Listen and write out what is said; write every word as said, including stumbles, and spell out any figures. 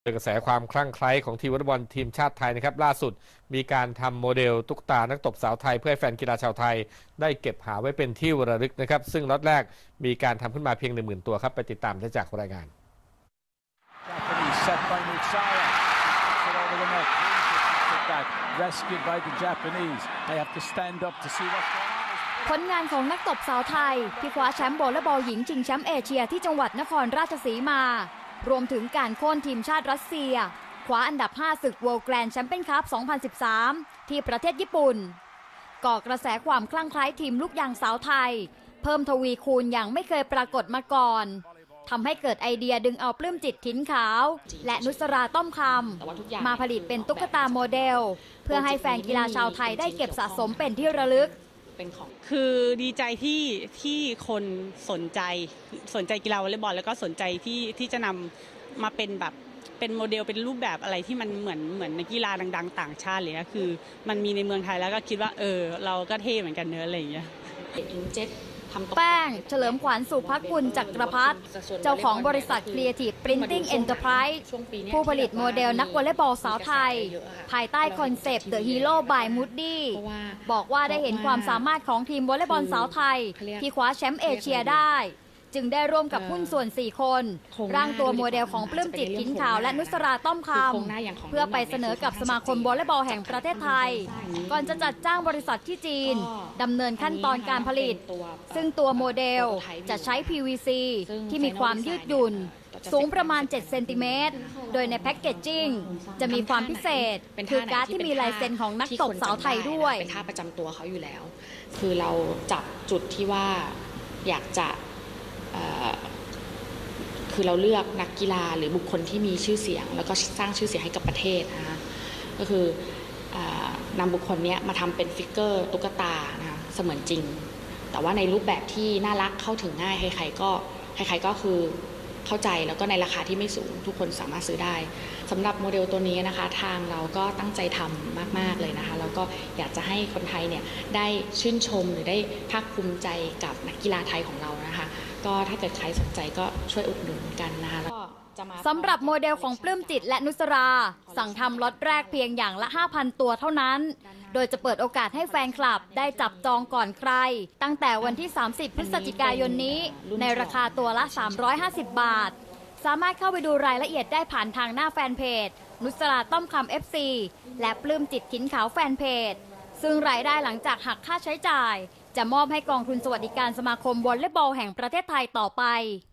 กระแสความคลั่งไคล้ของทีมวอลเลย์บอลทีมชาติไทยนะครับล่าสุดมีการทำโมเดลตุ๊กตานักตบสาวไทยเพื่อให้แฟนกีฬาชาวไทยได้เก็บหาไว้เป็นที่ระลึกนะครับซึ่งล็อตแรกมีการทำขึ้นมาเพียง หนึ่งหมื่น ตัวครับไปติดตามได้จากรายงานผลงานของนักตบสาวไทยที่คว้าแชมป์วอลเลย์บอลหญิงชิงแชมป์เอเชียที่จังหวัดนครราชสีมารวมถึงการโค่นทีมชาติรัสเซียคว้าอันดับห้าศึก World Grand Champions Cup สองพันสิบสาม ที่ประเทศญี่ปุ่นก่อกระแสความคลั่งไคล้ทีมลูกยางสาวไทยเพิ่มทวีคูณอย่างไม่เคยปรากฏมาก่อนทำให้เกิดไอเดียดึงเอาปลื้มจิตถิ่นขาวและนุสราต้อมคำมาผลิตเป็นตุ๊กตาโมเดลเพื่อให้แฟนกีฬาชาวไทยได้เก็บสะสมเป็นที่ระลึกคือดีใจที่ที่คนสนใจสนใจกีฬาวอลเลย์บอลแล้วก็สนใจที่ที่จะนำมาเป็นแบบเป็นโมเดลเป็นรูปแบบอะไรที่มันเหมือนเหมือนในกีฬาดังๆต่างชาติเลยนะคือมันมีในเมืองไทยแล้วก็คิดว่าเออเราก็เท่เหมือนกันเนื้ออะไรอย่างเงี้ยแป้งเฉลิมขวัญสุภกุลจักรพัฒน์เจ้าของบริษัท Creative Printing Enterprise ผู้ผลิตโมเดลนักวอลเลย์บอลสาวไทยภายใต้คอนเซปต์ The Hero by Moody บอกว่าได้เห็นความสามารถของทีมวอลเลย์บอลสาวไทยที่คว้าแชมป์เอเชียได้จึงได้ร่วมกับหุ้นส่วนสี่คนร่างตัวโมเดลของปลื้มจิตถิ่นขาวและนุสราต้อมคำเพื่อไปเสนอกับสมาคมวอลเลย์บอลแห่งประเทศไทยก่อนจะจัดจ้างบริษัทที่จีนดำเนินขั้นตอนการผลิตซึ่งตัวโมเดลจะใช้ พี วี ซี ที่มีความยืดหยุ่นสูงประมาณเจ็ดเซนติเมตรโดยในแพ็กเกจจิ้งจะมีความพิเศษคือการ์ดที่มีลายเซ็นของนักตบสาวไทยด้วยเป็นท่าประจำตัวเขาอยู่แล้วคือเราจับจุดที่ว่าอยากจะคือเราเลือกนักกีฬาหรือบุคคลที่มีชื่อเสียงแล้วก็สร้างชื่อเสียงให้กับประเทศนะคะก็คือนำบุคคลนี้มาทำเป็นฟิกเกอร์ตุ๊กตานะคะเสมือนจริงแต่ว่าในรูปแบบที่น่ารักเข้าถึงง่ายใครๆก็ใครๆก็คือเข้าใจแล้วก็ในราคาที่ไม่สูงทุกคนสามารถซื้อได้สำหรับโมเดลตัวนี้นะคะทางเราก็ตั้งใจทำมากๆเลยนะคะแล้วก็อยากจะให้คนไทยเนี่ยได้ชื่นชมหรือได้ภาคภูมิใจกับนักกีฬาไทยของเรานะคะก็ถ้าเกิดใครสนใจก็ช่วยอุดหนุนกันนะคะสำหรับโมเดลของปลื้มจิตและนุสราสั่งทำล็อตแรกเพียงอย่างละ ห้าพัน ตัวเท่านั้นโดยจะเปิดโอกาสให้แฟนคลับได้จับจองก่อนใครตั้งแต่วันที่สามสิบพฤศจิกายนนี้ในราคาตัวละสามร้อยห้าสิบบาทสามารถเข้าไปดูรายละเอียดได้ผ่านทางหน้าแฟนเพจนุสราต้อมคำ เอฟ ซี และปลื้มจิตถิ่นขาวแฟนเพจซึ่งรายได้หลังจากหักค่าใช้จ่ายจะมอบให้กองทุนสวัสดิการสมาคมวอลเลย์บอลแห่งประเทศไทยต่อไป